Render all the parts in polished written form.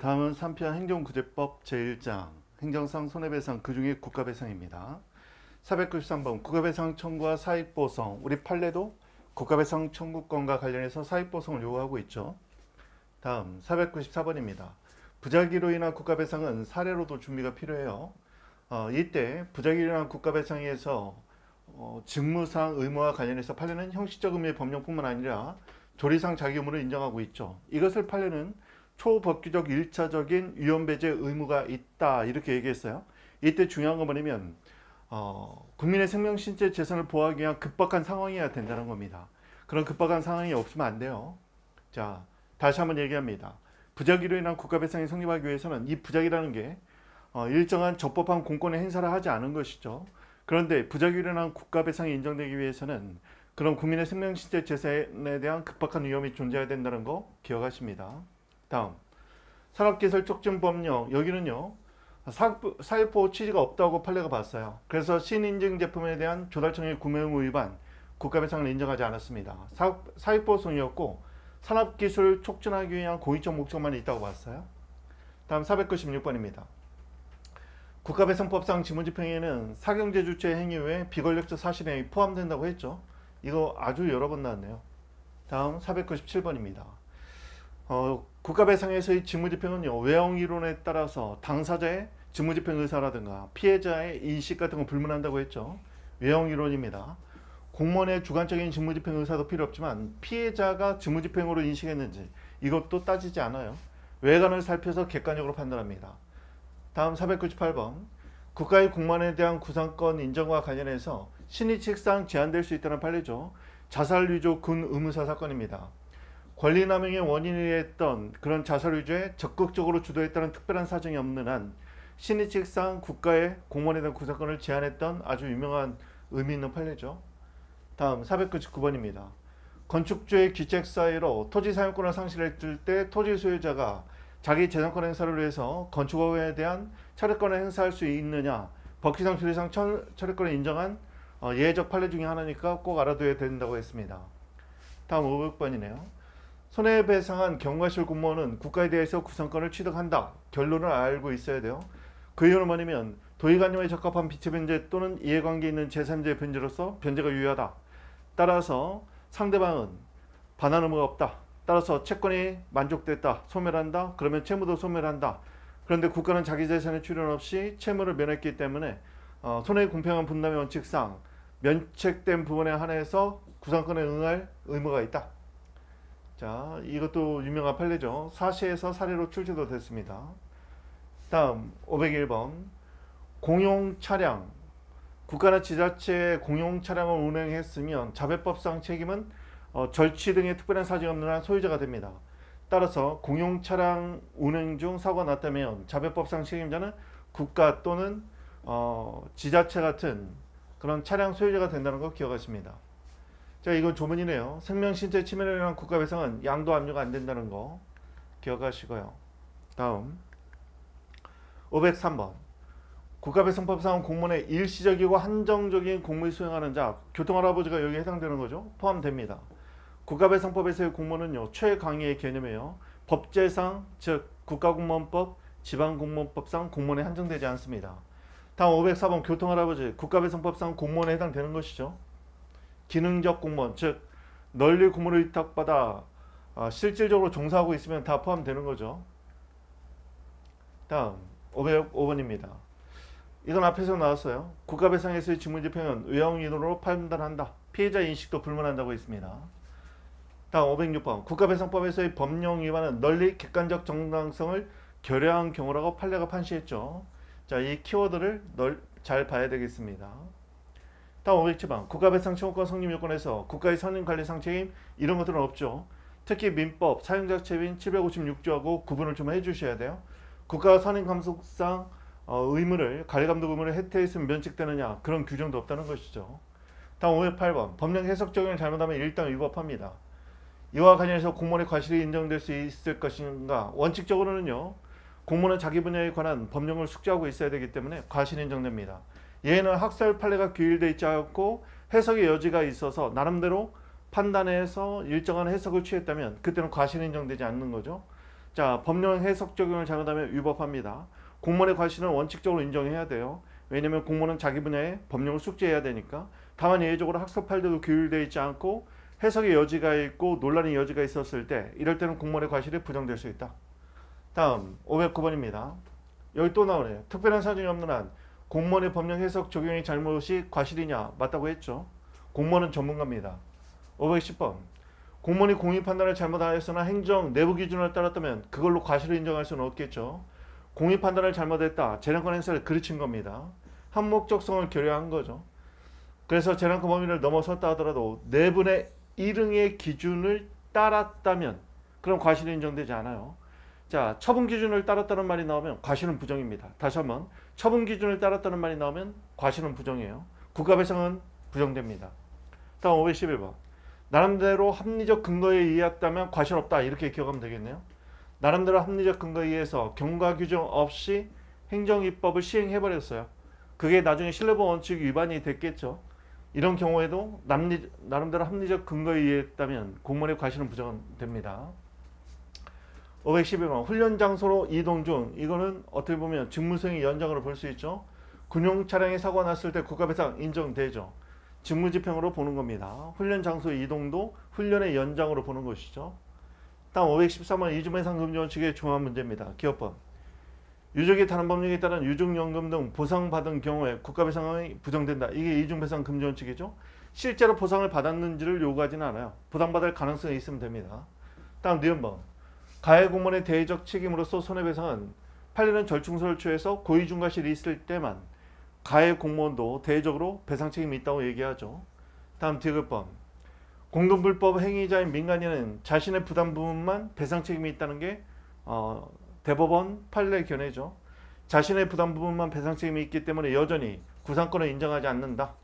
다음은 3편 행정구제법 제1장 행정상 손해배상 그중에 국가배상입니다. 493번 국가배상 청구와 사익보상, 우리 판례도 국가배상 청구권과 관련해서 사익보상을 요구하고 있죠. 다음 494번입니다. 부작위로 인한 국가배상은 사례로도 준비가 필요해요. 이때 부작위로 인한 국가배상에서 직무상 의무와 관련해서 판례는 형식적 의미의 법령뿐만 아니라 조리상 자기 의무를 인정하고 있죠. 이것을 판례는 초법규적 1차적인 위험배제 의무가 있다 이렇게 얘기했어요. 이때 중요한 건 뭐냐면 국민의 생명, 신체, 재산을 보호하기 위한 급박한 상황이어야 된다는 겁니다. 그런 급박한 상황이 없으면 안 돼요. 자, 다시 한번 얘기합니다. 부작위로 인한 국가배상이 성립하기 위해서는 이 부작이라는 게 일정한 적법한 공권의 행사를 하지 않은 것이죠. 그런데 부작위로 인한 국가배상이 인정되기 위해서는 그런 국민의 생명, 신체, 재산에 대한 급박한 위험이 존재해야 된다는 거 기억하십니다. 다음 산업기술 촉진법령, 여기는요 사익보호 취지가 없다고 판례가 봤어요. 그래서 신인증 제품에 대한 조달청의 구매 의무 위반, 국가배상을 인정하지 않았습니다. 사익보호성이었고 산업기술 촉진하기 위한 공익적 목적만 있다고 봤어요. 다음 496번입니다. 국가배상법상 지문집행에는 사경제 주체 행위 외에 비권력적 사실행위 포함된다고 했죠. 이거 아주 여러 번 나왔네요. 다음 497번입니다. 국가배상에서의 직무집행은요, 외형이론에 따라서 당사자의 직무집행 의사라든가 피해자의 인식 같은 거 불문한다고 했죠. 외형이론입니다. 공무원의 주관적인 직무집행 의사도 필요 없지만 피해자가 직무집행으로 인식했는지 이것도 따지지 않아요. 외관을 살펴서 객관적으로 판단합니다. 다음 498번 국가의 공무원에 대한 구상권 인정과 관련해서 신의칙상 제한될 수 있다는 판례죠. 자살위조 군 의무사 사건입니다. 권리남용의 원인이 했던 그런 자살위조에 적극적으로 주도했다는 특별한 사정이 없는 한 신의칙상 국가의 공무원에 대한 구상권을 제한했던 아주 유명한 의미 있는 판례죠. 다음 499번입니다. 건축주의 귀책 사유로 토지 사용권을 상실했을 때 토지 소유자가 자기 재산권 행사를 위해서 건축업에 대한 철회권을 행사할 수 있느냐, 법규상 조례상 철회권을 인정한 예외적 판례 중에 하나니까 꼭 알아둬야 된다고 했습니다. 다음 500번이네요. 손해배상한 경과실 공무원은 국가에 대해서 구상권을 취득한다. 결론을 알고 있어야 돼요. 그 이유는 뭐냐면 도의관념에 적합한 비체 변제 또는 이해관계 있는 재산재 변제로서 변제가 유효하다. 따라서 상대방은 반환 의무가 없다. 따라서 채권이 만족됐다. 소멸한다. 그러면 채무도 소멸한다. 그런데 국가는 자기 재산의 출연 없이 채무를 면했기 때문에 손해의 공평한 분담의 원칙상 면책된 부분에 한해서 구상권에 응할 의무가 있다. 자, 이것도 유명한 판례죠. 사시에서 사례로 출제도 됐습니다. 다음 501번 공용 차량, 국가나 지자체의 공용 차량을 운행했으면 자배법상 책임은 절취 등의 특별한 사정이 없는 한 소유자가 됩니다. 따라서 공용 차량 운행 중 사고가 났다면 자배법상 책임자는 국가 또는 지자체 같은 그런 차량 소유자가 된다는 거 기억하십니다. 자, 이건 조문이네요. 생명, 신체 침해를 위한 국가배상은 양도 압류가 안 된다는 거 기억하시고요. 다음 503번 국가배상법상 공무원의 일시적이고 한정적인 공무를 수행하는 자, 교통할아버지가 여기에 해당되는 거죠. 포함됩니다. 국가배상법에서의 공무원은요, 최강의의 개념이에요. 법제상, 즉 국가공무원법, 지방공무원법상 공무원에 한정되지 않습니다. 다음 504번 교통할아버지, 국가배상법상 공무원에 해당되는 것이죠. 기능적 공무원, 즉 널리 공무를 위탁받아 실질적으로 종사하고 있으면 다 포함되는 거죠. 다음 505번입니다. 이건 앞에서 나왔어요. 국가배상에서의 직무집행은 외형이론으로 판단한다. 피해자 인식도 불문한다고 했습니다. 다음 506번 국가배상법에서의 법령 위반은 널리 객관적 정당성을 결여한 경우라고 판례가 판시했죠. 자, 이 키워드를 잘 봐야 되겠습니다. 다음 507번 국가배상 청구권 성립 요건에서 국가의 선임관리상 책임 이런 것들은 없죠. 특히 민법 사용자체인 756조하고 구분을 좀 해주셔야 돼요. 국가 선임감독상 의무를 관리감독 의무를 해태했으면 면책되느냐, 그런 규정도 없다는 것이죠. 다음 508번 법령 해석 적용을 잘못하면 일단 위법합니다. 이와 관련해서 공무원의 과실이 인정될 수 있을 것인가. 원칙적으로는요, 공무원은 자기 분야에 관한 법령을 숙지하고 있어야 되기 때문에 과실이 인정됩니다. 얘는 학설 판례가 규율되어 있지 않고 해석의 여지가 있어서 나름대로 판단해서 일정한 해석을 취했다면 그때는 과실이 인정되지 않는 거죠. 자, 법령 해석 적용을 잘못하면 위법합니다. 공무원의 과실은 원칙적으로 인정해야 돼요. 왜냐면 공무원은 자기 분야의 법령을 숙지해야 되니까. 다만 예외적으로 학습할 때도 규율되어 있지 않고 해석의 여지가 있고 논란의 여지가 있었을 때 이럴 때는 공무원의 과실이 부정될 수 있다. 다음 509번입니다. 여기 또 나오네요. 특별한 사정이 없는 한 공무원의 법령 해석 적용의 잘못이 과실이냐? 맞다고 했죠. 공무원은 전문가입니다. 510번. 공무원이 공의 판단을 잘못하였으나 행정 내부 기준을 따랐다면 그걸로 과실을 인정할 수는 없겠죠. 공의 판단을 잘못했다. 재량권 행사를 그르친 겁니다. 한목적성을 결여한 거죠. 그래서 재량권 범위를 넘어섰다 하더라도 내분의 1응의 기준을 따랐다면 그럼 과실이 인정되지 않아요. 자, 처분 기준을 따랐다는 말이 나오면 과실은 부정입니다. 다시 한번 처분 기준을 따랐다는 말이 나오면 과실은 부정이에요. 국가배상은 부정됩니다. 다음 511번. 나름대로 합리적 근거에 의했다면 과실 없다. 이렇게 기억하면 되겠네요. 나름대로 합리적 근거에 의해서 경과 규정 없이 행정입법을 시행해버렸어요. 그게 나중에 신뢰보호 원칙 위반이 됐겠죠. 이런 경우에도 나름대로 합리적 근거에 의했다면 공무원의 과실은 부정됩니다. 511번. 훈련 장소로 이동 중. 이거는 어떻게 보면 직무수행의 연장으로 볼 수 있죠. 군용 차량에 사고가 났을 때 국가배상 인정되죠. 직무집행으로 보는 겁니다. 훈련 장소 이동도 훈련의 연장으로 보는 것이죠. 다음 513번 이중배상 금지 원칙의 중요한 문제입니다. 기업법. 유족이 다른 법령에 따른 유족연금 등 보상받은 경우에 국가배상이 부정된다. 이게 이중배상 금지 원칙이죠. 실제로 보상을 받았는지를 요구하지는 않아요. 부담받을 가능성이 있으면 됩니다. 다음 니은번. 가해 공무원의 대의적 책임으로서 손해배상은 판례는 절충소를 취해서 고의중과실이 있을 때만 가해 공무원도 대외적으로 배상 책임이 있다고 얘기하죠. 다음 디귿번. 공동불법 행위자인 민간인은 자신의 부담 부분만 배상 책임이 있다는 게 대법원 판례 견해죠. 자신의 부담 부분만 배상 책임이 있기 때문에 여전히 구상권을 인정하지 않는다.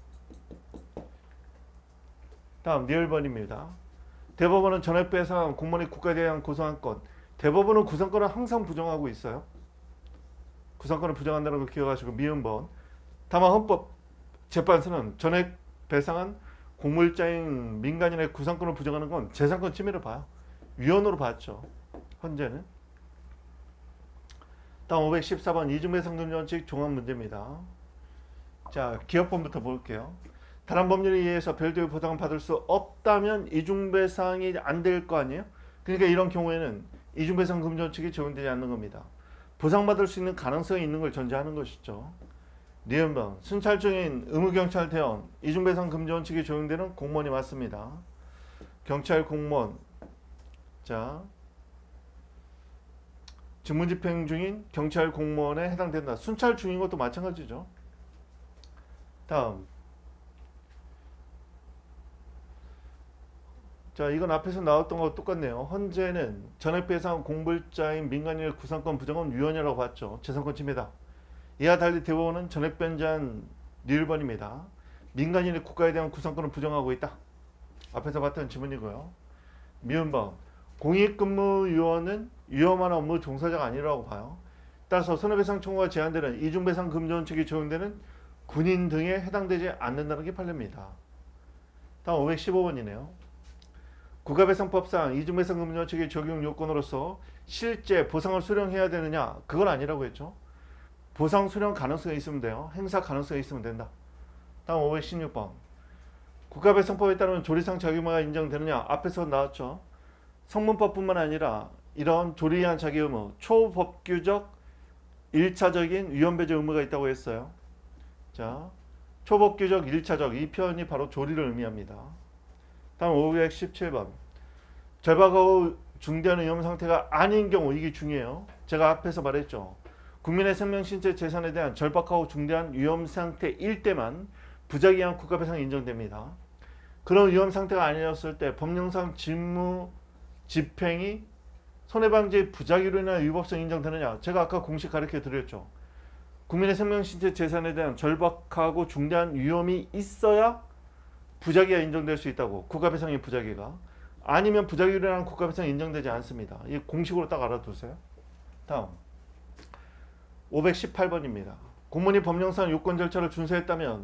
다음 리을번입니다. 대법원은 전액배상 공무원이 국가에 대한 고소한 건. 대법원은 구상권을 항상 부정하고 있어요. 구상권을 부정한다는 걸 기억하시고 미음번. 다만 헌법재판소는 전액 배상한 공물자인 민간인의 구상권을 부정하는 건 재산권 침해를 봐요. 위헌으로 봤죠. 현재는. 다음 514번 이중배상 금지 원칙 종합 문제입니다. 자, 기업법부터 볼게요. 다른 법률에 의해서 별도의 보상을 받을 수 없다면 이중배상이 안 될 거 아니에요? 그러니까 이런 경우에는 이중배상 금지 원칙이 적용되지 않는 겁니다. 보상받을 수 있는 가능성이 있는 걸 전제하는 것이죠. 니은번. 순찰 중인 의무경찰 대원 이중배상 금지 원칙이 적용되는 공무원이 맞습니다. 경찰 공무원. 자, 직무집행 중인 경찰 공무원에 해당된다. 순찰 중인 것도 마찬가지죠. 다음. 자, 이건 앞에서 나왔던 거 똑같네요. 헌재는 전액배상 공불자인 민간인의 구상권 부정은 위헌이라고 봤죠. 재산권 침해다. 이와 달리 대법원은 전액변제한 리을번입니다. 민간인의 국가에 대한 구상권을 부정하고 있다. 앞에서 봤던 지문이고요. 미음번. 공익근무요원은 위험한 업무 종사자가 아니라고 봐요. 따라서 손해배상 청구가 제한되는 이중배상 금지 원칙이 적용되는 군인 등에 해당되지 않는다는 게 판례입니다. 다음 515번이네요. 국가배상법상 이중배상 금지 원칙의 적용 요건으로서 실제 보상을 수령해야 되느냐? 그건 아니라고 했죠. 보상 수령 가능성이 있으면 돼요. 행사 가능성이 있으면 된다. 다음 516번. 국가배상법에 따르면 조리상 자기의무가 인정되느냐? 앞에서 나왔죠. 성문법뿐만 아니라 이런 조리한 자기의무, 초법규적 1차적인 위헌배제 의무가 있다고 했어요. 자, 초법규적 1차적 이 표현이 바로 조리를 의미합니다. 다음 517번. 절박하고 중대한 위험 상태가 아닌 경우, 이게 중요해요. 제가 앞에서 말했죠. 국민의 생명, 신체, 재산에 대한 절박하고 중대한 위험 상태일 때만 부작위한 국가배상이 인정됩니다. 그런 위험 상태가 아니었을 때 법령상 직무 집행이 손해방지 부작위로 인한 위법성 인정되느냐? 제가 아까 공식 가르쳐 드렸죠. 국민의 생명, 신체, 재산에 대한 절박하고 중대한 위험이 있어야 부작위가 인정될 수 있다고. 국가배상의 부작위가. 아니면 부작위로 인한 국가배상이 인정되지 않습니다. 이 공식으로 딱 알아두세요. 다음 518번입니다. 공무원이 법령상 요건 절차를 준수했다면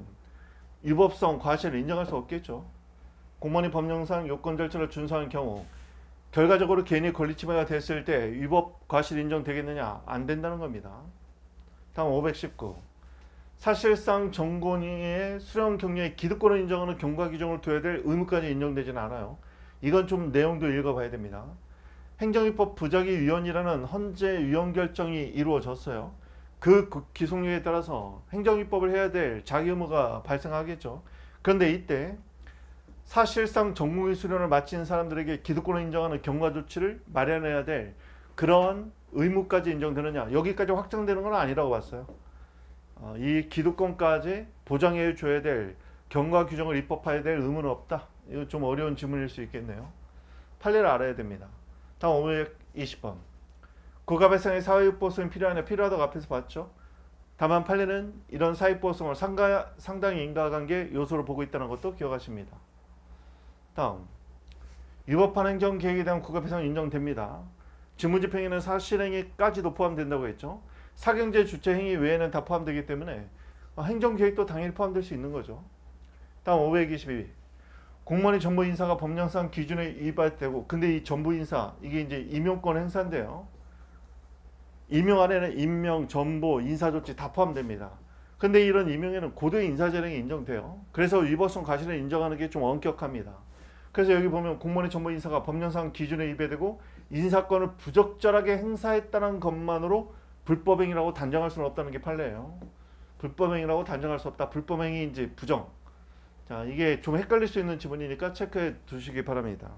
위법성 과실을 인정할 수 없겠죠. 공무원이 법령상 요건 절차를 준수한 경우 결과적으로 개인이 권리침해가 됐을 때 위법 과실 인정되겠느냐? 안 된다는 겁니다. 다음 519. 사실상 정권의 수령 경력의 기득권을 인정하는 경과 규정을 둬야 될 의무까지 인정되지는 않아요. 이건 좀 내용도 읽어봐야 됩니다. 행정입법 부작위위원이라는 헌재 위원 결정이 이루어졌어요. 그 기속력에 따라서 행정입법을 해야 될 자기 의무가 발생하겠죠. 그런데 이때 사실상 전공의 수련을 마친 사람들에게 기득권을 인정하는 경과 조치를 마련해야 될 그런 의무까지 인정되느냐, 여기까지 확정되는 건 아니라고 봤어요. 이 기득권까지 보장해 줘야 될 경과 규정을 입법해야 될 의무는 없다. 이거 좀 어려운 질문일 수 있겠네요. 판례를 알아야 됩니다. 다음 520번. 국가배상의 사회보수는 필요하냐? 필요하다고 앞에서 봤죠. 다만 판례는 이런 사회보수를 상당히 인과관계 요소로 보고 있다는 것도 기억하십니다. 다음, 위법한 행정계획에 대한 국가배상은 인정됩니다. 직무집행에는 사실행위까지도 포함된다고 했죠. 사경제 주체행위 외에는 다 포함되기 때문에 행정계획도 당연히 포함될 수 있는 거죠. 다음 522. 공무원의 전부인사가 법령상 기준에 위반되고, 근데 이 전부인사, 이게 이제 임용권 행사인데요. 임용 안에는 임명, 전보, 인사조치 다 포함됩니다. 근데 이런 임용에는 고도의 인사재량이 인정돼요. 그래서 위법성 과실을 인정하는 게 좀 엄격합니다. 그래서 여기 보면 공무원의 전부 인사가 법령상 기준에 위배되고 인사권을 부적절하게 행사했다는 것만으로 불법행위라고 단정할 수는 없다는 게 판례예요. 불법행위라고 단정할 수 없다. 불법행위인지 부정. 자, 이게 좀 헷갈릴 수 있는 지문이니까 체크해 두시기 바랍니다.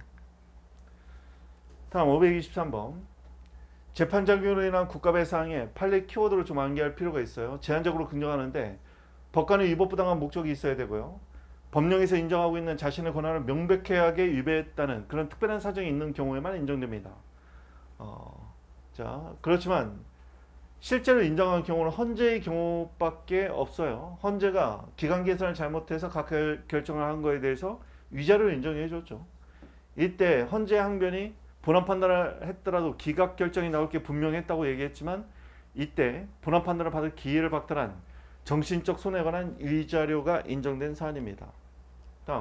다음 523번. 재판작용으로 인한 국가배상에 판례 키워드를 좀 암기할 필요가 있어요. 제한적으로 긍정하는데 법관의 위법부당한 목적이 있어야 되고요. 법령에서 인정하고 있는 자신의 권한을 명백하게 위배했다는 그런 특별한 사정이 있는 경우에만 인정됩니다. 자, 그렇지만 실제로 인정한 경우는 헌재의 경우밖에 없어요. 헌재가 기간 계산을 잘못해서 각 결정을 한 거에 대해서 위자료를 인정해 줬죠. 이때 헌재 항변이 본안 판단을 했더라도 기각 결정이 나올 게 분명했다고 얘기했지만 이때 본안 판단을 받을 기회를 박탈한 정신적 손해에 관한 위자료가 인정된 사안입니다. 다음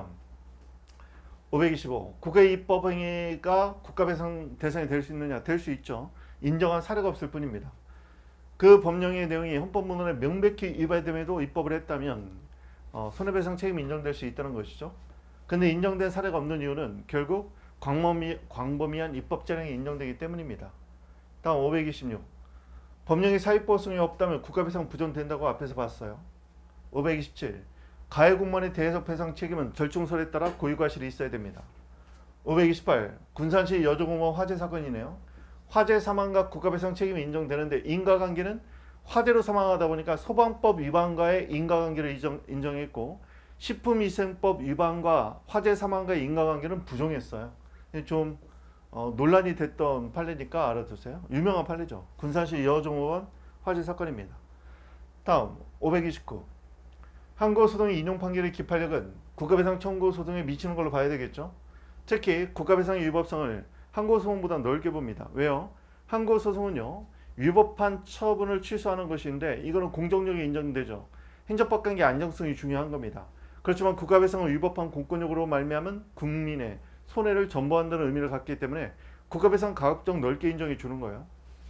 525. 국가의 입법행위가 국가배상 대상이 될 수 있느냐? 될 수 있죠. 인정한 사례가 없을 뿐입니다. 그 법령의 내용이 헌법문헌에 명백히 위반됨에도 입법을 했다면 손해배상 책임이 인정될 수 있다는 것이죠. 근데 인정된 사례가 없는 이유는 결국 광범위한 입법 재량이 인정되기 때문입니다. 다음 526. 법령의 사유법성이 없다면 국가배상 부정된다고 앞에서 봤어요. 527. 가해공무원의 대해석 배상 책임은 절충설에 따라 고유과실이 있어야 됩니다. 528. 군산시 여주공무원 화재 사건이네요. 화재 사망과 국가배상 책임이 인정되는데 인과관계는 화재로 사망하다 보니까 소방법 위반과의 인과관계를 인정했고 식품위생법 위반과 화재 사망과의 인과관계는 부정했어요. 좀 논란이 됐던 판례니까 알아두세요. 유명한 판례죠. 군산시 여주공무원 화재 사건입니다. 다음 529. 항고소송의 인용 판결의 기판력은 국가배상 청구 소송에 미치는 걸로 봐야 되겠죠. 특히 국가배상의 위법성을 항고소송보다 넓게 봅니다. 왜요? 항고소송은요, 위법한 처분을 취소하는 것인데 이거는 공정력이 인정되죠. 행정법 관계 안정성이 중요한 겁니다. 그렇지만 국가배상은 위법한 공권력으로 말미암은 국민의 손해를 전보한다는 의미를 갖기 때문에 국가배상 가급적 넓게 인정해 주는 거예요.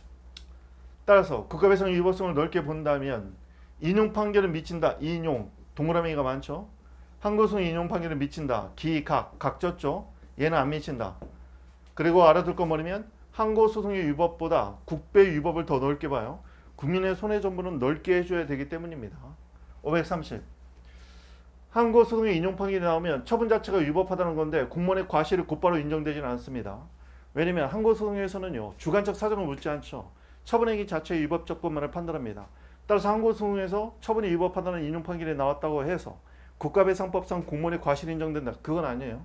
따라서 국가배상의 위법성을 넓게 본다면 인용 판결은 미친다. 인용 동그라미가 많죠. 항고소송 인용 판결은 미친다. 기각 각졌죠. 얘는 안 미친다. 그리고 알아둘 거 뭐냐면 항고소송의 위법보다 국배 위법을 더 넓게 봐요. 국민의 손해 전부는 넓게 해줘야 되기 때문입니다. 530. 항고소송의 인용 판결이 나오면 처분 자체가 위법하다는 건데 공무원의 과실이 곧바로 인정되지는 않습니다. 왜냐하면 항고소송에서는요, 주관적 사정을 묻지 않죠. 처분행위 자체의 위법적 것만을 판단합니다. 따라서 항고소송에서 처분이 위법하다는 인용 판결이 나왔다고 해서 국가배상법상 공무원의 과실이 인정된다. 그건 아니에요.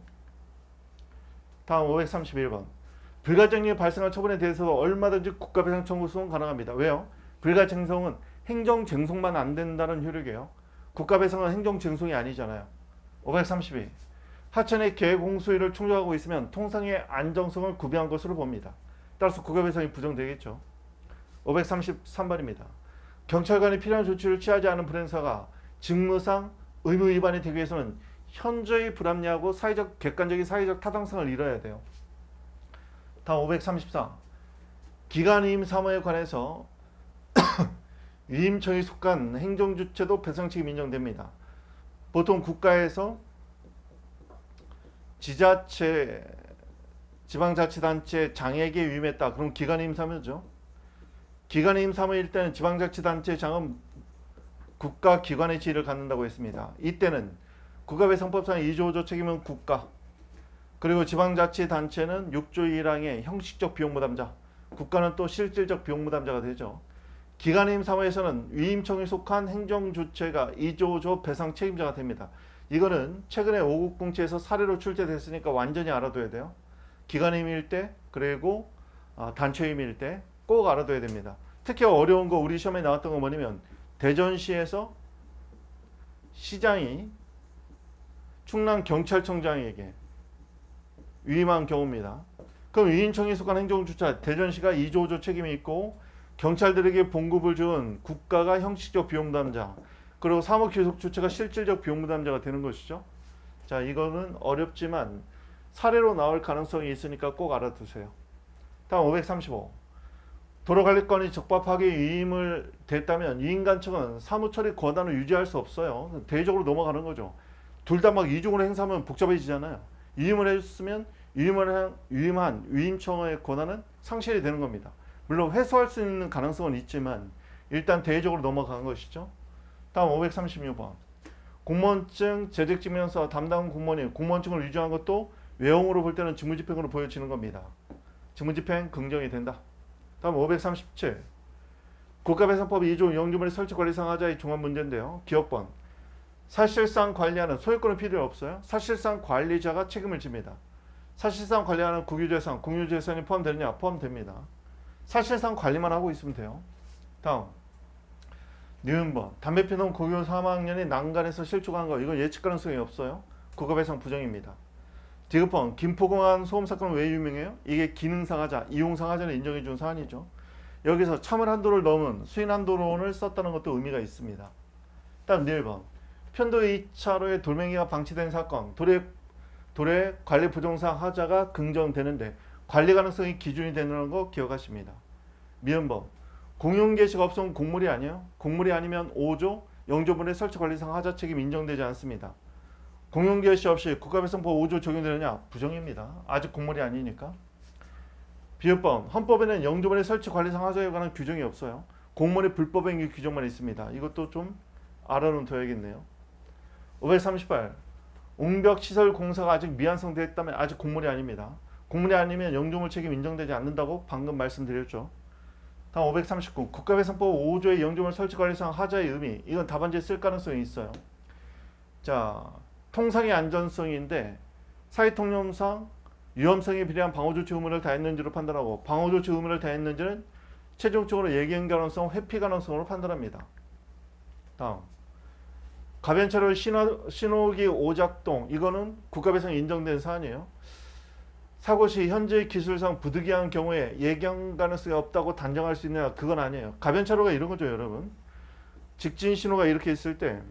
다음 531번. 불가증력이 발생한 처분에 대해서도 얼마든지 국가배상 청구 소송 가능합니다. 왜요? 불가증성은 행정쟁송만 안 된다는 효력이에요. 국가배상은 행정쟁송이 아니잖아요. 532. 하천의 계획공수위를 충족하고 있으면 통상의 안정성을 구비한 것으로 봅니다. 따라서 국가배상이 부정되겠죠. 533번입니다. 경찰관이 필요한 조치를 취하지 않은 불행사가 직무상 의무 위반이 되기 위해서는 현저히 불합리하고 객관적인 사회적 타당성을 이뤄야 돼요. 다음 534. 기간이임 사무에 관해서 위임청이 속한 행정주체도 배상책임 인정됩니다. 보통 국가에서 지자체, 지방자치단체 장에게 위임했다. 그럼 기간이임 사무죠. 기간이임 사무일 때는 지방자치단체 장은 국가기관의 지위를 갖는다고 했습니다. 이때는 국가배상법상 2조 5조 책임은 국가, 그리고 지방자치단체는 6조 1항의 형식적 비용부담자, 국가는 또 실질적 비용부담자가 되죠. 기간이임 사무에서는 위임청에 속한 행정주체가 2조 5조 배상 책임자가 됩니다. 이거는 최근에 5국 공채에서 사례로 출제됐으니까 완전히 알아둬야 돼요. 기간이임일 때, 그리고 단체임일 때 꼭 알아둬야 됩니다. 특히 어려운 거 우리 시험에 나왔던 거 뭐냐면 대전시에서 시장이 충남경찰청장에게 위임한 경우입니다. 그럼 위임청에 속한 행정주체 대전시가 2조 5조 책임이 있고 경찰들에게 봉급을 준 국가가 형식적 비용부담자, 그리고 사무기속주체가 실질적 비용부담자가 되는 것이죠. 자, 이거는 어렵지만 사례로 나올 가능성이 있으니까 꼭 알아두세요. 다음 535. 도로관리권이 적법하게 위임을 됐다면 위임관청은 사무처리 권한을 유지할 수 없어요. 대외적으로 넘어가는 거죠. 둘 다 막 이중으로 행사하면 복잡해지잖아요. 위임을 했으면 위임한 위임청의 권한은 상실이 되는 겁니다. 물론 회수할 수 있는 가능성은 있지만 일단 대외적으로 넘어간 것이죠. 다음 536번. 공무원증, 재직증명서 담당 공무원이 공무원증을 위조한 것도 외형으로 볼 때는 직무집행으로 보여지는 겁니다. 직무집행 긍정이 된다. 다음 537. 국가배상법 2조 영주물의 설치관리상 하자의 종합 문제인데요. 기업번. 사실상 관리하는 소유권은 필요 없어요. 사실상 관리자가 책임을 집니다. 사실상 관리하는 국유재산, 공유재산이 포함되느냐? 포함됩니다. 사실상 관리만 하고 있으면 돼요. 다음. 니은번. 담배 피던 고교 3학년이 난간에서 실족한 거. 이건 예측 가능성이 없어요. 국가배상 부정입니다. 디귿번. 김포공항 소음 사건은 왜 유명해요? 이게 기능상하자, 이용상하자를 인정해준 사안이죠. 여기서 차물 한도를 넘은 수인 한도론을 썼다는 것도 의미가 있습니다. 다음 1번. 편도 2차로에 돌멩이가 방치된 사건. 도로의 관리 부정상 하자가 긍정되는데 관리 가능성이 기준이 되는 거 기억하십니다. 미음번. 공용 게시가 없으면 공물이 아니에요. 공물이 아니면 5조 영조물의 설치 관리상 하자 책임 인정되지 않습니다. 공용 게시 없이 국가배상법 5조 적용되느냐? 부정입니다. 아직 공물이 아니니까. 비읍번. 헌법에는 영조물의 설치 관리상 하자에 관한 규정이 없어요. 공물의 불법 행위 규정만 있습니다. 이것도 좀 알아놓어야겠네요. 538. 옹벽시설 공사가 아직 미완성됐다면 아직 공물이 아닙니다. 공물이 아니면 영조물 책임 인정되지 않는다고 방금 말씀드렸죠. 다음 539. 국가배상법 5조의 영조물 설치 관리상 하자의 의미. 이건 답안지에 쓸 가능성이 있어요. 자, 통상의 안전성인데 사회통념상 위험성에 비례한 방어조치 의무를 다했는지로 판단하고 방어조치 의무를 다했는지는 최종적으로 예견 가능성, 회피 가능성으로 판단합니다. 다음. 가변차로 신호기 오작동. 이거는 국가배상 인정된 사안이에요. 사고 시 현재 기술상 부득이한 경우에 예견 가능성이 없다고 단정할 수 있느냐? 그건 아니에요. 가변차로가 이런 거죠, 여러분. 직진 신호가 이렇게 있을 때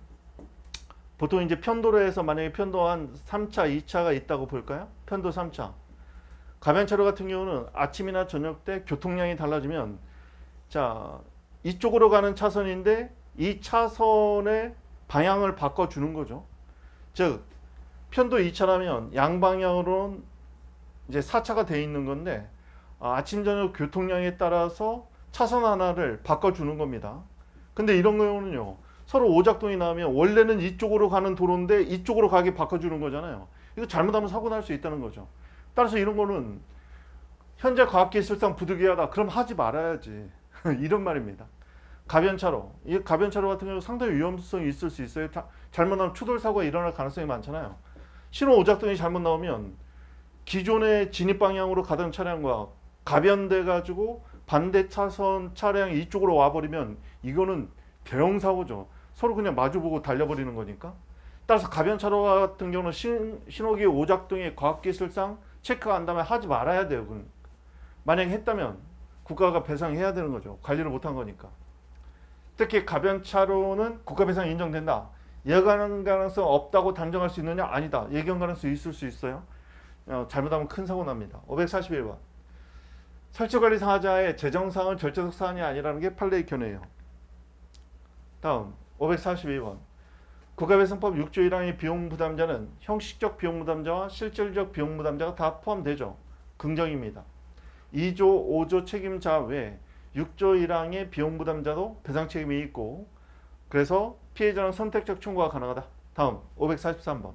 보통 이제 편도로에서 만약에 편도 한 3차, 2차가 있다고 볼까요? 편도 3차. 가변차로 같은 경우는 아침이나 저녁 때 교통량이 달라지면 자, 이쪽으로 가는 차선인데 이 차선의 방향을 바꿔주는 거죠. 즉, 편도 2차라면 양방향으로는 이제 4차가 돼 있는 건데 아침, 저녁 교통량에 따라서 차선 하나를 바꿔주는 겁니다. 근데 이런 경우는요. 서로 오작동이 나오면 원래는 이쪽으로 가는 도로인데 이쪽으로 가게 바꿔주는 거잖아요. 이거 잘못하면 사고 날 수 있다는 거죠. 따라서 이런 거는 현재 과학기술상 부득이하다. 그럼 하지 말아야지. 이런 말입니다. 가변차로. 이 가변차로 같은 경우 상당히 위험성이 있을 수 있어요. 잘못하면 추돌사고가 일어날 가능성이 많잖아요. 신호 오작동이 잘못 나오면 기존의 진입 방향으로 가던 차량과 가변돼 가지고 반대 차선 차량이 이쪽으로 와버리면 이거는 대형 사고죠. 서로 그냥 마주보고 달려버리는 거니까. 따라서 가변차로 같은 경우는 신호기 오작동의 과학기술상 체크가 안 되면 하지 말아야 돼요. 만약에 했다면 국가가 배상해야 되는 거죠. 관리를 못한 거니까. 특히 가변차로는 국가배상 인정된다. 예견 가능성 없다고 단정할 수 있느냐? 아니다. 예견 가능성 있을 수 있어요. 잘못하면 큰 사고 납니다. 541번. 설치관리상하자의 재정사항은 절차적 사안이 아니라는 게 판례의 견해예요. 다음 542번 국가배상법 6조 1항의 비용부담자는 형식적 비용부담자와 실질적 비용부담자가 다 포함되죠. 긍정입니다. 2조 5조 책임자 외에 6조 1항의 비용부담자도 배상책임이 있고 그래서 피해자는 선택적 청구가 가능하다. 다음 543번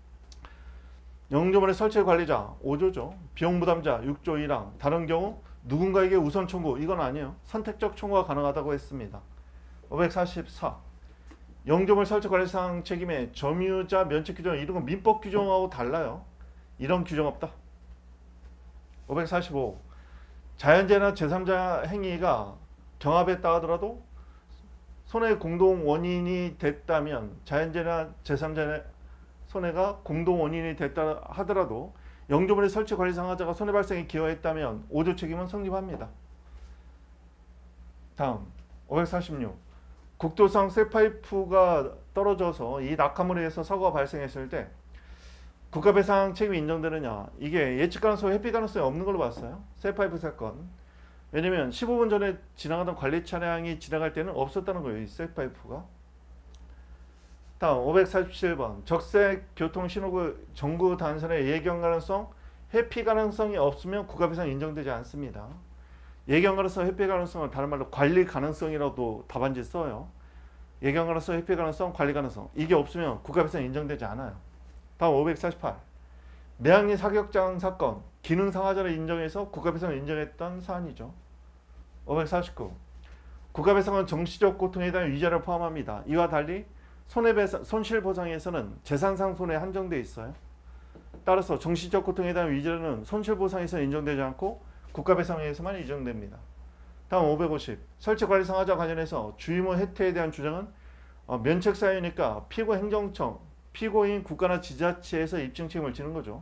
영조물의 설치관리자 5조죠. 비용부담자 6조 1항 다른 경우 누군가에게 우선 청구 이건 아니에요. 선택적 청구가 가능하다고 했습니다. 544 영조물 설치관리상 책임의 점유자 면책 규정 이런 건 민법 규정하고 달라요. 이런 규정 없다. 545 자연재해나 제3자 행위가 경합했다 하더라도 손해 공동 원인이 됐다면 자연재해나 제3자 손해가 공동 원인이 됐다 하더라도 영조물의 설치 관리 상하자가 손해 발생에 기여했다면 5조 책임은 성립합니다. 다음 546 국도상 쇠파이프가 떨어져서 이 낙하물에 의해서 사고가 발생했을 때 국가배상 책임이 인정되느냐 이게 예측 가능성, 회피 가능성이 없는 걸로 봤어요. 쇠파이프 사건 왜냐면 15분 전에 지나가던 관리 차량이 지나갈 때는 없었다는 거예요. 이 쇠파이프가. 다음 547번 적색 교통 신호구 정구 단선의 예견 가능성, 회피 가능성이 없으면 국가배상 인정되지 않습니다. 예견 가능성, 회피 가능성은 다른 말로 관리 가능성이라도 답안지 써요. 예견 가능성, 회피 가능성, 관리 가능성 이게 없으면 국가배상 인정되지 않아요. 다음 548 매학리 사격장 사건 기능 상하자를 인정해서 국가배상을 인정했던 사안이죠. 549 국가배상은 정치적 고통에 대한 위자를 포함합니다. 이와 달리 손해배상, 손실보상에서는 재산상 손해에 한정되어 있어요. 따라서 정치적 고통에 대한 위자는 손실보상에서 인정되지 않고 국가배상에서만 인정됩니다. 다음 550 설치관리상하자 관련해서 주의무 혜택에 대한 주장은 면책사유니까 피고 행정청, 피고인 국가나 지자체에서 입증 책임을 지는 거죠.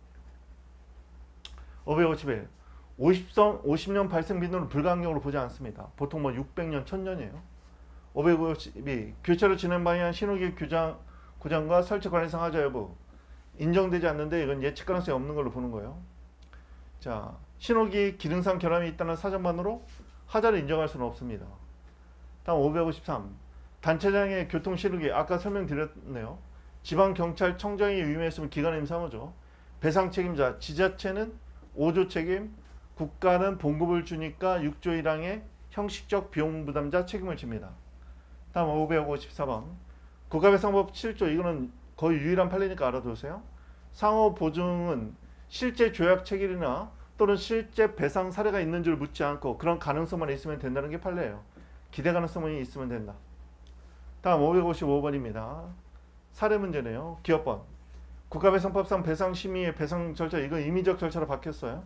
551 50년 발생 빈도는 불가항력으로 보지 않습니다. 보통 뭐 600년, 1000년이에요. 552 교체로 진행 방향 신호기 구장과 설치관리상하자 여부 인정되지 않는데 이건 예측 가능성이 없는 걸로 보는 거예요. 자, 신호기 기능상 결함이 있다는 사정만으로 하자를 인정할 수는 없습니다. 다음 553 단체장의 교통 신호기 아까 설명드렸네요. 지방경찰청장이 위임했으면 기관 임상호죠. 배상 책임자 지자체는 5조 책임, 국가는 봉급을 주니까 6조 1항의 형식적 비용 부담자 책임을 집니다. 다음 554번 국가배상법 7조 이거는 거의 유일한 판례니까 알아두세요. 상호 보증은 실제 조약 체결이나 또는 실제 배상 사례가 있는 줄 묻지 않고 그런 가능성만 있으면 된다는 게 판례예요. 기대 가능성만 있으면 된다. 다음 555번입니다. 사례 문제네요. 기업번 국가배상법상 배상심의의 배상 절차 이건 임의적 절차로 바뀌었어요.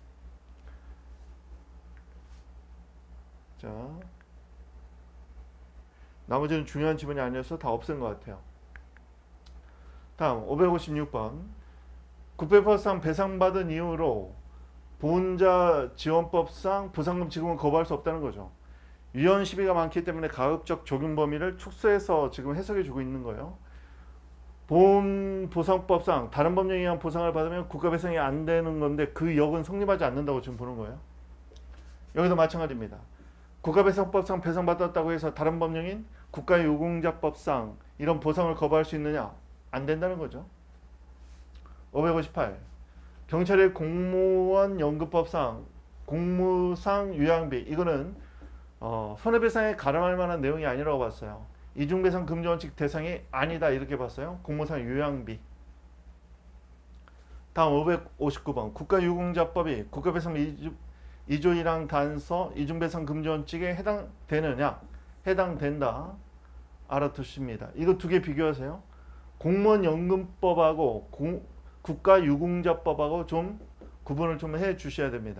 자, 나머지는 중요한 지문이 아니어서 다 없앤 것 같아요. 다음 556번 국배법상 배상받은 이유로 보훈자 지원법상 보상금 지급은 거부할 수 없다는 거죠. 위헌 시비가 많기 때문에 가급적 적용 범위를 축소해서 지금 해석해 주고 있는 거예요. 보훈보상법상 다른 법령에 의한 보상을 받으면 국가배상이 안 되는 건데 그 역은 성립하지 않는다고 지금 보는 거예요. 여기도 마찬가지입니다. 국가배상법상 배상받았다고 해서 다른 법령인 국가유공자법상 이런 보상을 거부할 수 있느냐? 안 된다는 거죠. 558 경찰의 공무원 연금법상 공무상 요양비 이거는 손해배상에 가름할 만한 내용이 아니라고 봤어요. 이중배상 금지원칙 대상이 아니다 이렇게 봤어요. 공무상 요양비. 다음 559번 국가유공자법이 국가배상 2조 1항 단서 이중배상 금지원칙에 해당되느냐? 해당된다. 알아두십니다. 이거 두 개 비교하세요. 공무원연금법하고 국가유공자법하고 좀 구분을 좀 해 주셔야 됩니다.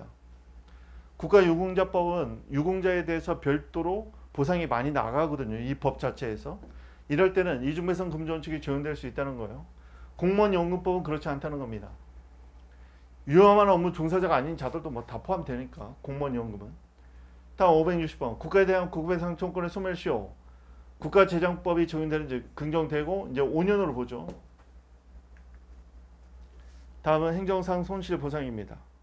국가유공자법은 유공자에 대해서 별도로 보상이 많이 나가거든요. 이 법 자체에서. 이럴 때는 이중배상 금지원칙이 적용될 수 있다는 거예요. 공무원연금법은 그렇지 않다는 겁니다. 위험한 업무 종사자가 아닌 자들도 뭐 다 포함되니까 공무원연금은. 다음 560번 국가에 대한 국배상 청구권의 소멸시효 국가재정법이 적용되는지 긍정되고 이제 5년으로 보죠. 다음은 행정상 손실보상입니다.